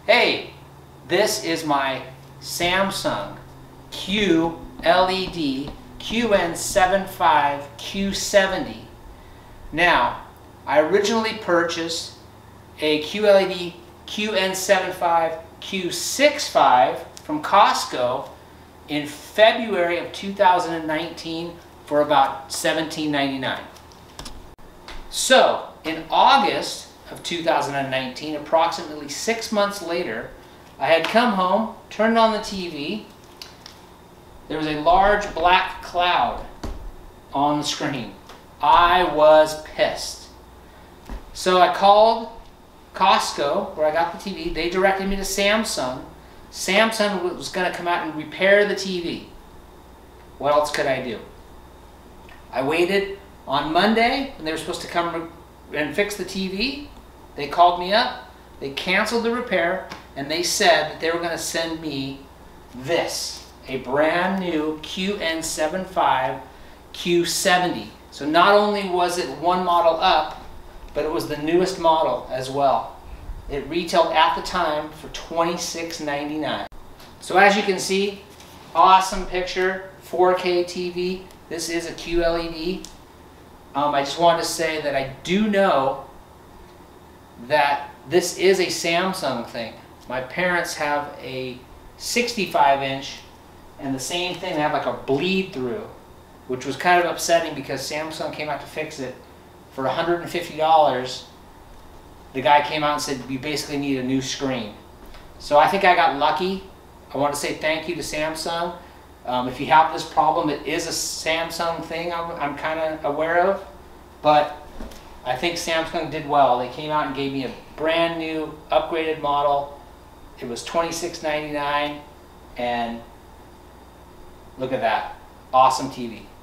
Hey, this is my Samsung QLED QN75 Q70. Now, I originally purchased a QLED QN75 Q65 from Costco in February of 2019 for about $17.99. So, in August of 2019, approximately 6 months later, I had come home, turned on the TV. There was a large black cloud on the screen. I was pissed. So I called Costco, where I got the TV. They directed me to Samsung. Samsung was going to come out and repair the TV. What else could I do? I waited on Monday when they were supposed to come and fix the TV. They called me up, they canceled the repair, and they said that they were going to send me this, a brand new QN75 Q70. So not only was it one model up, but it was the newest model as well. It retailed at the time for $26.99. So as you can see, awesome picture, 4K TV. This is a QLED. I just wanted to say that I do know that this is a Samsung thing. My parents have a 65-inch and the same thing, they have like a bleed through, which was kind of upsetting because Samsung came out to fix it for $150. The guy came out and said, you basically need a new screen. So I think I got lucky. I want to say thank you to Samsung. If you have this problem, it is a Samsung thing I'm kind of aware of, but I think Samsung did well. They came out and gave me a brand new upgraded model. It was $26.99, and look at that. Awesome TV.